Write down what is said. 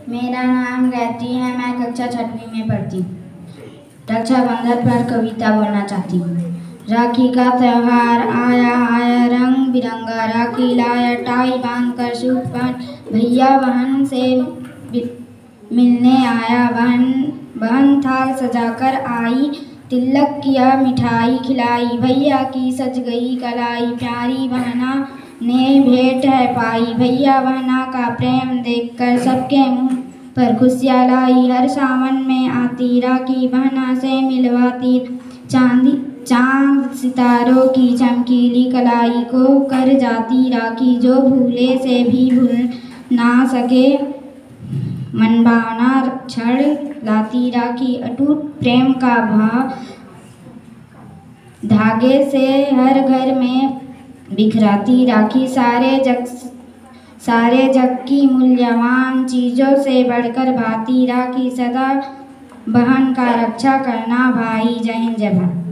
मेरा नाम गायत्री है। मैं कक्षा 6वीं में पढ़ती हूँ। रक्षाबंधन पर कविता बोलना चाहती हूँ। राखी का त्योहार आया आया, रंग बिरंगा राखी लाया, टाई बांध कर सूट पहन भैया बहन से मिलने आया। बहन थाल सजाकर आई, तिलक किया मिठाई खिलाई, भैया की सज गई कलाई, प्यारी बहना ने भेंट है पाई। भैया बहना का प्रेम देखकर सबके मुंह पर खुशियाँ लाई। हर सावन में आती राखी बहना से मिलवाती, चांद सितारों की चमकीली कलाई को कर जाती राखी। जो भूले से भी भूल ना सके, मनभावना क्षण लाती राखी। अटूट प्रेम का भाव धागे से हर घर में बिखराती राखी। सारे जग की मूल्यवान चीज़ों से बढ़कर भाती राखी। सदा बहन का रक्षा करना भाई। जय हिंद जय भारत।